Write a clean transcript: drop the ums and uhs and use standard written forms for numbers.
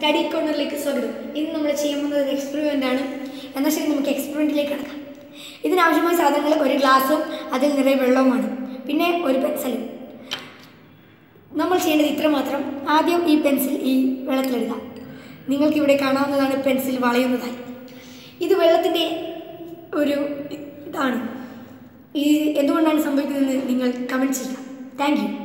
Study കോർണറിലേക്ക് സ്വാഗതം. ഇന്ന് നമ്മൾ ചെയ്യാൻ പോകുന്നത് ഒരു എക്സ്പെരിമെൻ്റ് ആണ്. എന്നാൽ ശരി, നമുക്ക് എക്സ്പെരിമെൻറ്റിലേക്ക് കിടക്കാം. ഇതിനാവശ്യമായ സാധനങ്ങൾ ഒരു ഗ്ലാസും അതിൽ നിറയെ വെള്ളവുമാണ്, പിന്നെ ഒരു പെൻസിലും. നമ്മൾ ചെയ്യേണ്ടത് ഇത്ര മാത്രം. ആദ്യം ഈ പെൻസിൽ ഈ വെള്ളത്തിലിടുക. നിങ്ങൾക്കിവിടെ കാണാവുന്നതാണ് പെൻസിൽ വളയുന്നതായി. ഇത് വെള്ളത്തിൻ്റെ ഒരു ഇതാണ്. ഇത് എന്തുകൊണ്ടാണ് സംഭവിക്കുന്നതെന്ന് നിങ്ങൾ കമൻറ്റ് ചെയ്യുക. Thank U.